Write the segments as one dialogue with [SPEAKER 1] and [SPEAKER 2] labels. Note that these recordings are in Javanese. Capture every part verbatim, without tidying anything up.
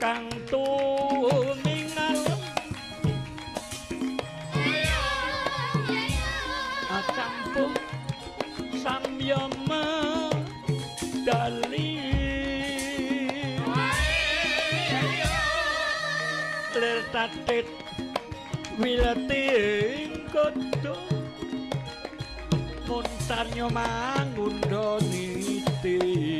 [SPEAKER 1] kang tumingal acampung samyama dali lir tatit wileting kodo muntanyo mangundha niti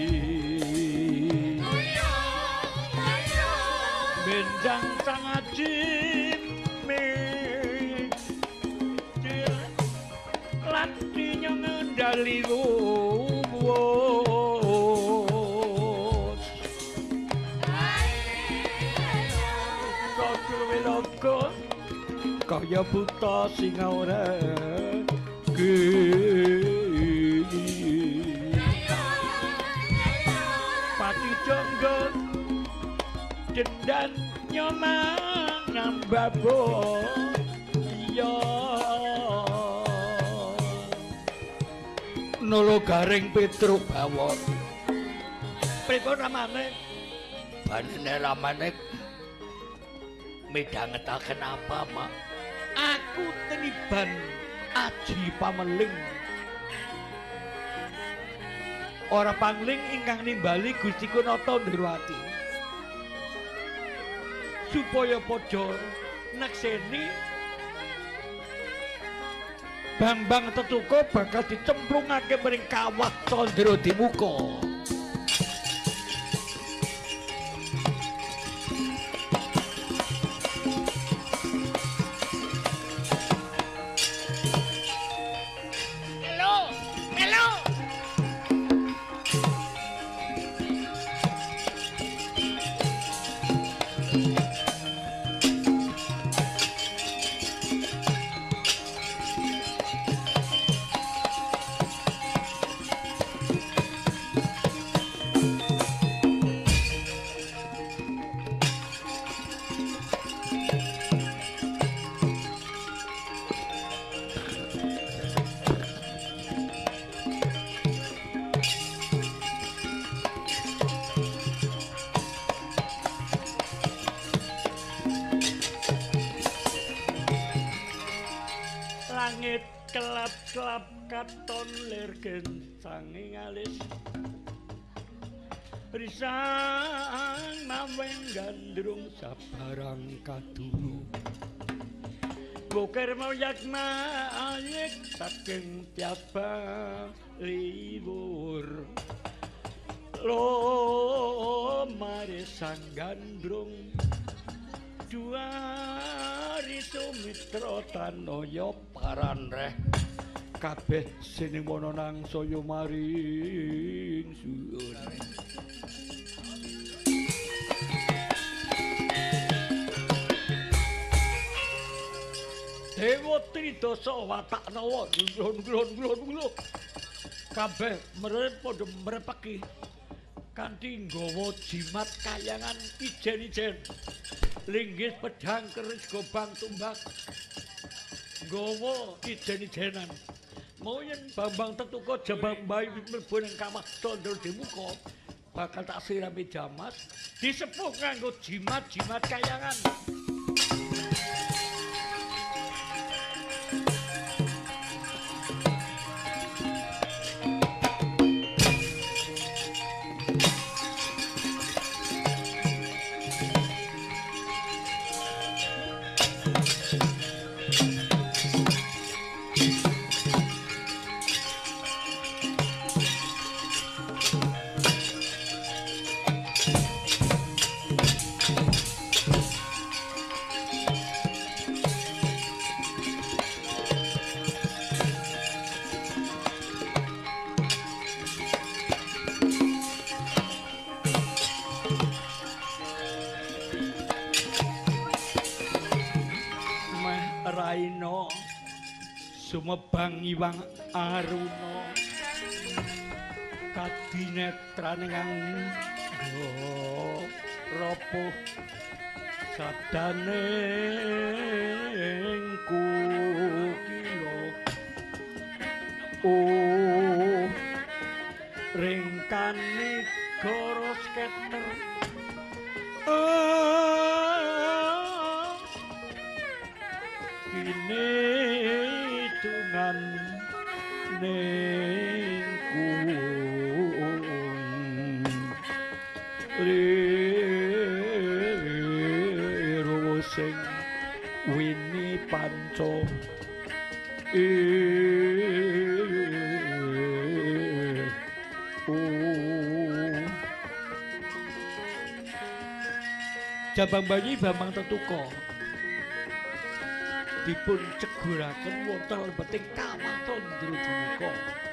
[SPEAKER 1] benjang sang ajim latinya ngendali wuwus kocul wilogo kaya buta sing ora geni pati jonggo dendan nyomang ngambabo iya nolo garing Petruk bawon pripun ramane banene ramane midhangetaken apa mak aku teniban aji pameling ora pangling ingkang nimbali Gusti Kunata Ndrawati supaya padha nekseni Bambang Tetuko bakal dicemplungake mring kawah Candra Dimuka. Langit kelap-kelap katon lir gensanging alis risang maweng gandrung sabarang kadulu bokir moyak mayek saking tiabang liwur lo mari sang gandrung duari sumitra tanaya paranreh kabeh sining wana nang saya maring suwun Dewa Tridasa Wataknawa glon-glon-glon kabeh merep padha mrepeki kanthi nggawa jimat kayangan ijen-ijen linggis pedhang keris gobang tumbak nggawa ijen-ijenan moyen Bambang Tetuko jabang bayi mlebu ning kawah Candra Dimuka bakal tak sirami jamas disepuh nganggo jimat-jimat kayangan Raina sumebang iwang aruna kadinetraning angga rapuh sadaning kukila oh ringkane goro sketer oh tungan ning kuung liru sing wini panca Jabang bayi Bambang Tetuko dipun ceguraken wonten lebeting kawaton Drujunika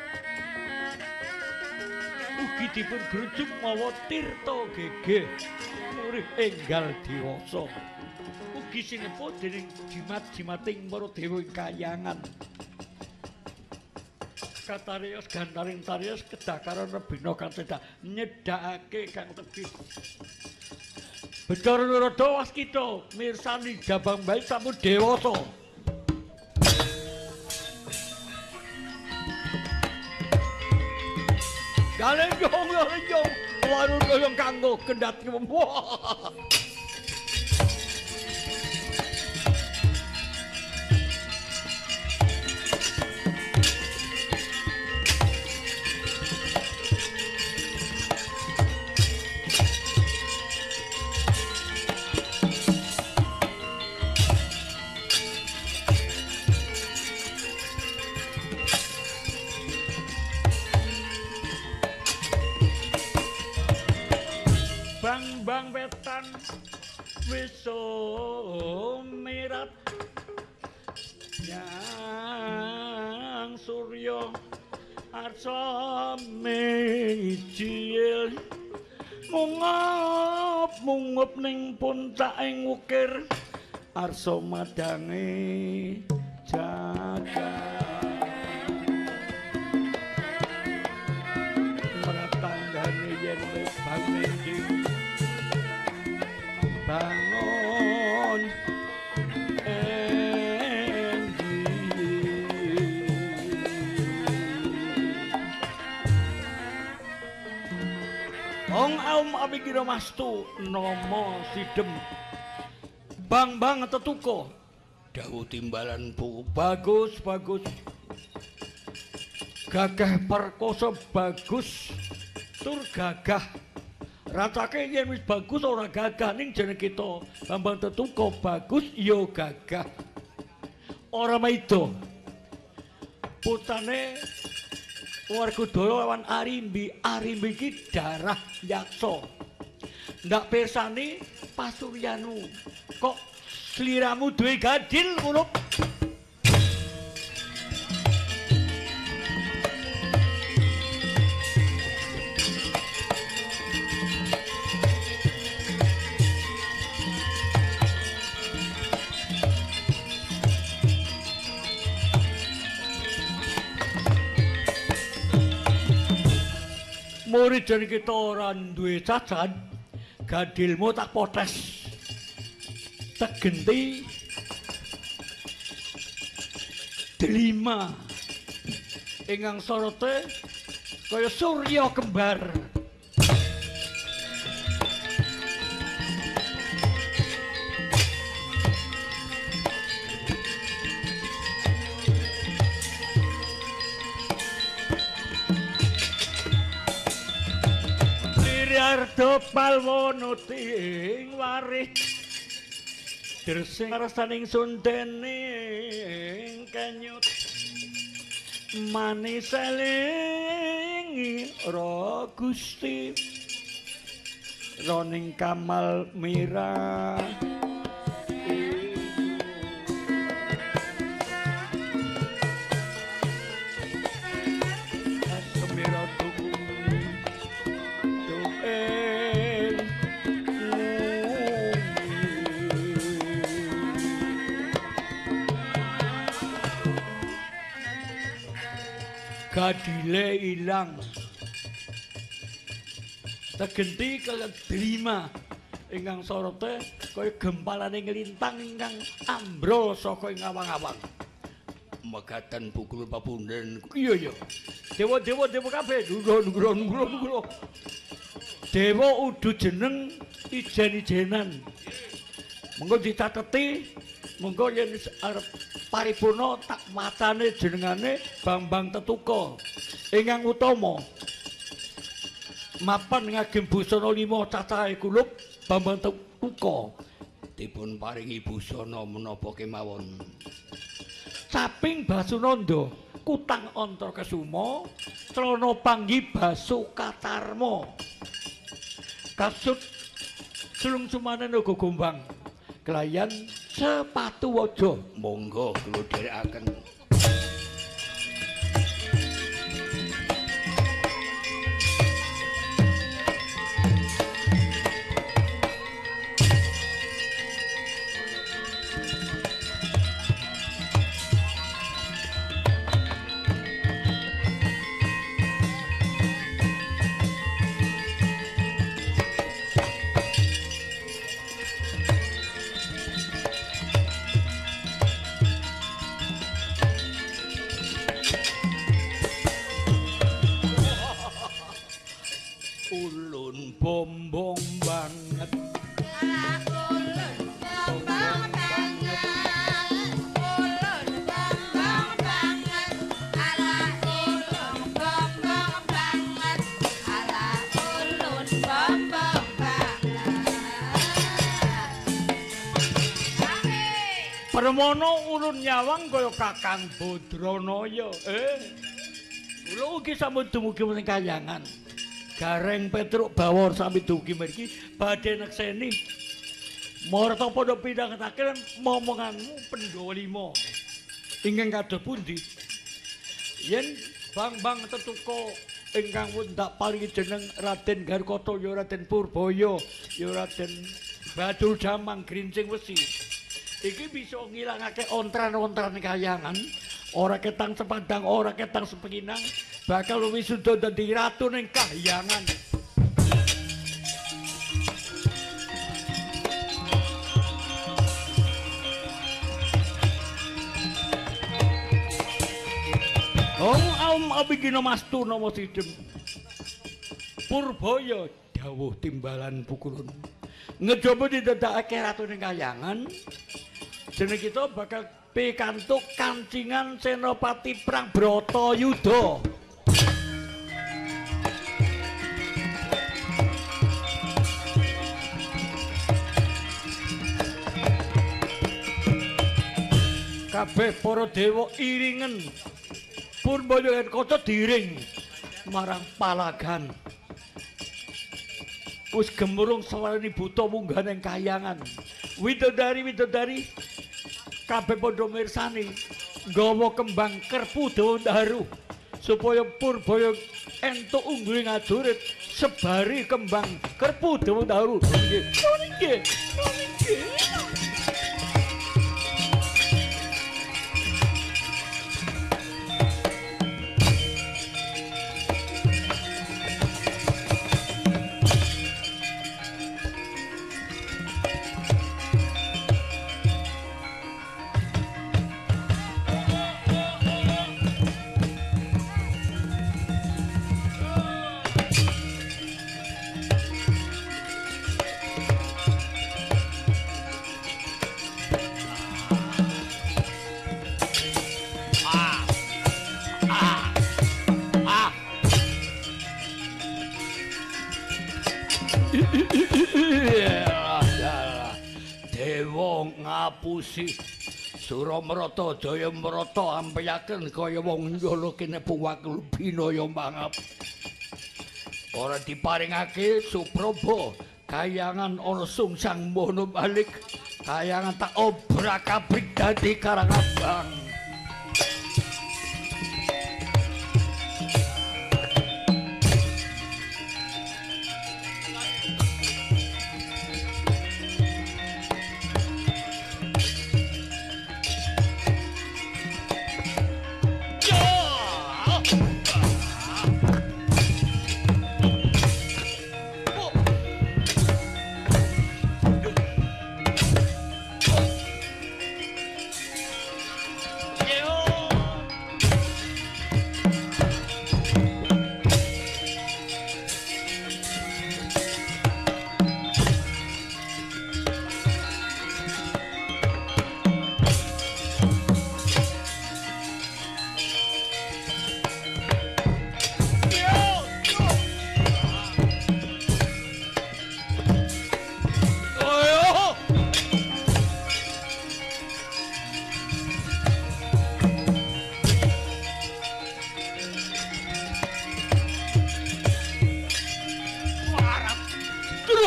[SPEAKER 1] ugi dipun grujuk mawa tirta gegeh murih enggal dewasa ugi sinepun dening jimat-jimating para dewa ing kahyangan katarios gantaring tarios kedakaran rebina kanteda nyedhakake kang tebih Bathara Narada waskita mirsani Jabang bayi sampun dewasa Galenjong galenjong warung kaya kanggo kendhat wah Bang wetan wis mirat yang surya arsa mijil mungop mungop ning puncaking ukir arsa madange jagat meratanggane yen wis bangun bangun endi Ong aum abikira mastu nama sidem Bambang Tetuko dawuh timbalan bu bagus bagus gagah perkoso bagus tur gagah Ratake yen wis bagus ora gagah ning jeneng kita Bambang Tetuko bagus ya gagah. Ora maido. Putane Werkudara lawan Arimbi, Arimbi iki darah yaksa. Ndak pirsani Pasuryanu. Kok sliramu duwe gadil ngono? Murid jan kita ora duwe cacat, gadilmu tak potes. Tak genti delima ingkang sorote kaya surya kembar. Ardo palwono ting waris Dresing rasaning sundening kenyut manis elingi ro Gusti roning kamal mirah gadile ilang tegenti kaya delima ingkang sorote kaya gempalane nglintang ingkang ambrol saka ing awang-awang megatan bukul papunden iya ya dewa-dewa dewa kabeh nungro nungro nungro dewa udu jeneng ijen-ijenan mengko ditateti Monggo yen arep paripurna tak macane jenengane Bambang Tetuka. Ingkang utama mapan ngagem busana lima cacahe kulup Bambang Tetuka dipun paringi busana menapa kemawon. Caping Basunanda kutang Antra Kesuma, Trana Panggi Basukatarma. Kasut sulung sumanen uga gombang. Kelayan sepatu waja. Monggo kula dherekaken. Ulun bombong banget.
[SPEAKER 2] Alah ulun bombong banget. Ulun bombong banget. Alah ulun bombong banget. Alah ulun bombong banget.
[SPEAKER 1] Permono ulun nyawang kaya Kakang Badranaya. Eh. Kula ugi sampun dumugi wonten Kahyangan. Gareng Petruk Bawor sami dugi mriki badhe nekseni marta padha pindhangetaken momonganmu Pandhawa lima. Ingkang kados pundi? Yen Bambang Tetuka ingkang ndak paringi jeneng Raden Garkata ya Raden Purbaya ya Raden Badul Jamang Grincing Wesi. Iki bisa ngilangake ontran-ontran Kahyangan. Ora ketang sepadang, ora ketang sepenginang, bakal wisuda dadi ratu ning Kahyangan. Om aum abigina mastu nama sidem. Purbaya dawuh timbalan pukulun. Ngejaba didadakake ratu ning Kahyangan. Jeneng kita bakal pikantuk kancingan Senopati Perang Bratayuda. Kabeh para dewa iringen Purbaya Kaca diring marang palagan. Wis gemerung sawarani buta munggah ning Kahyangan. Widodari-widodari kabeh padha mirsani nggawa kembang kerpu dawa supaya Purbaya entuk ungguling ajurit sebari kembang kerpu dawa daru. Nggih. Nggih. Nggih. Dewa ngapusi Suramarata Jayamarata ampeyaken kaya wong njala kene puwak binaya mangap. Ora diparingake Supraba Kahyangan ana sungsang mono balik. Kahyangan tak obrak-abrik dadi Karangabang.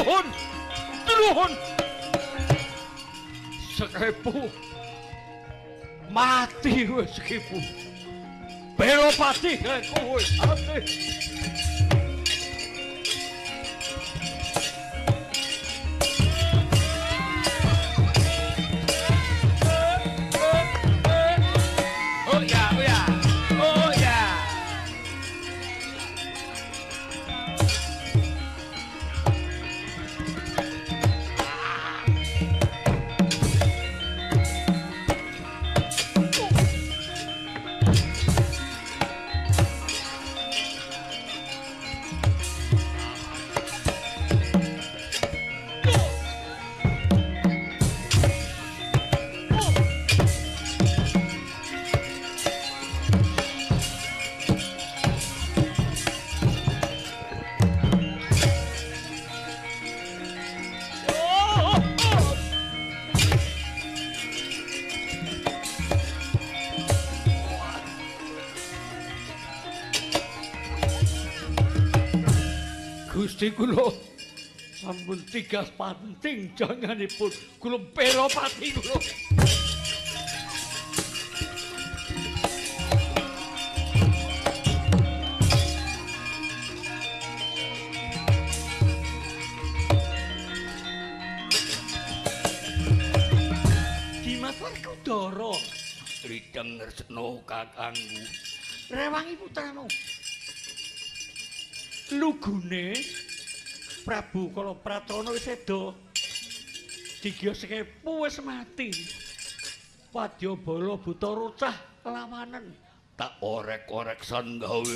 [SPEAKER 1] Nuhun. Nuhun. Sekepu. Mati wis Sekepu. Belopati kowe ati. Gusti kula sampun tigas panting janganipun kula Belopati kula. Dimas Werkudara rideng ngersno kakangku. Rewangi putrano. Lugune Prabu Kalapratono wis seda. Digya Sekepu wis mati. Wadyabala buta rocah lawanen. Tak orek-orek san gawe.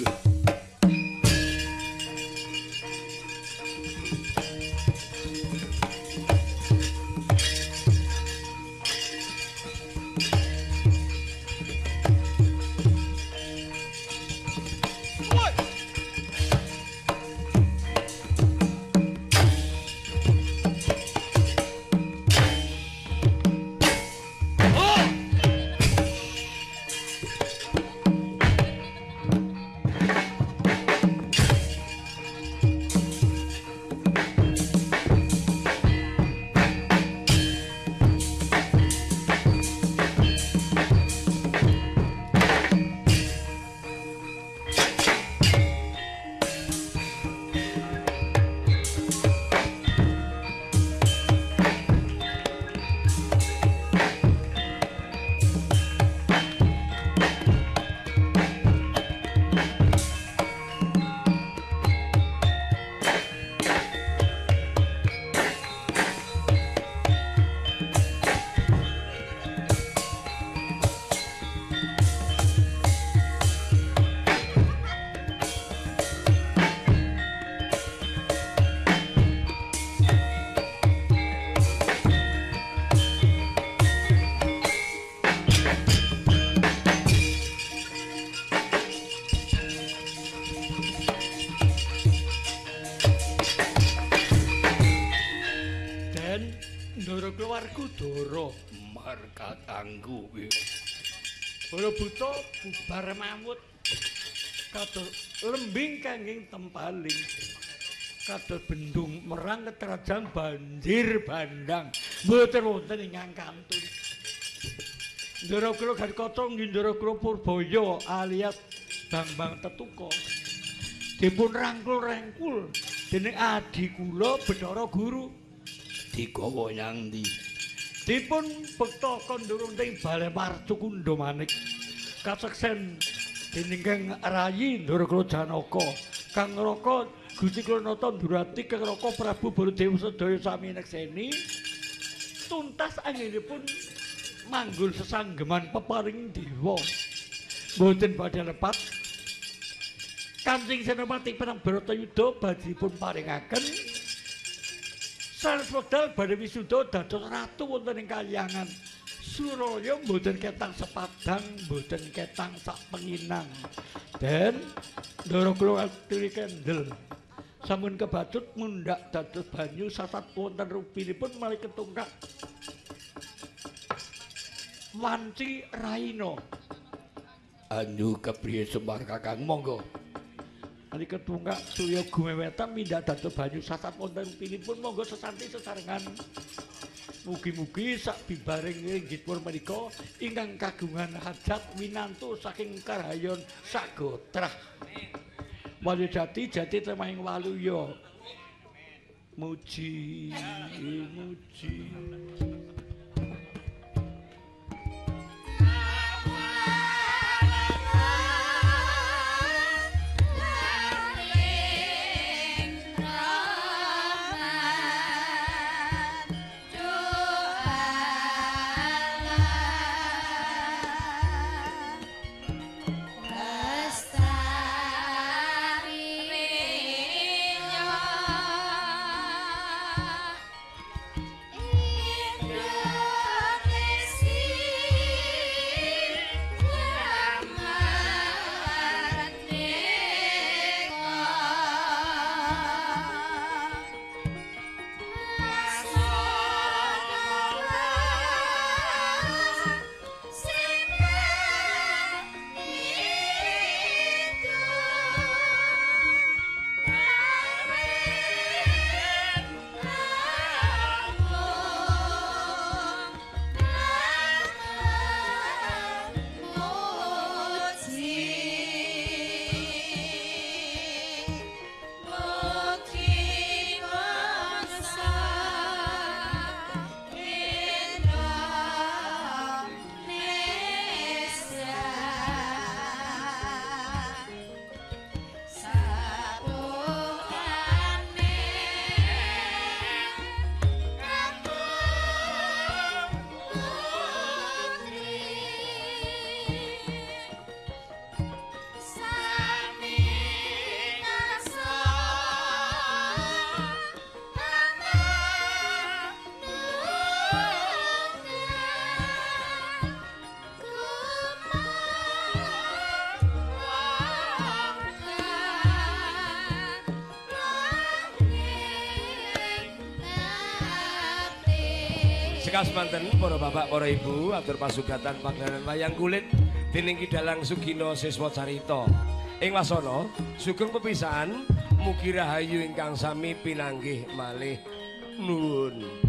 [SPEAKER 1] Werkudara marka kanggo Bala buta bubar mamut kados lembing kanging tempaling kados bendung merang ketrajan banjir bandang mboten wonten ingkang kantun. Ndara kula Gatkata Ndara kula Purbaya alias Bambang Tetuka dipun rangkul-rangkul dening adi kula Bathara Guru digawa nyang ndi dipun bekta kondurunting Balai Marcukunda manik kaseksen dening Kang Rayi Ndara kula Janaka Kang Raka Gusti kula Nata Ndurati Kang Raka Prabu Baladewa sedaya sami nekseni tuntas anggenipun manggul sesanggeman peparing dewa mboten badhe lepat Kanjeng Senopati Perang Bharatayuda badhipun paringaken sanes wekdal badhe wisuda dados ratu wonten ing kahyangan Suraya mboten ketang sepadang mboten ketang sak penginang den ndara kula aturi kendel sampun kebacut mundhak dados banyu sasat wonten rubinipun malih ketungkak Wanci Raina. Anyu kepriye Semar Kakang monggo. Ali ketunggak Surya gumewetan mindak dados banyu sasat wonten pilipun monggo sesanti sesarengan. Mugi-mugi sak bibaring inggihipun menika ingkang kagungan hajat winantu saking karayon sagotrah. Walu jati jati temahing waluya. Muji muji.
[SPEAKER 3] Sekas manten para bapak para ibu atur pasugatan pagelaran wayang kulit dening Kidalang Sugino Siswa Carita. Ing wasana sugeng pepisahan mugi rahayu ingkang sami pinanggih malih nuwun.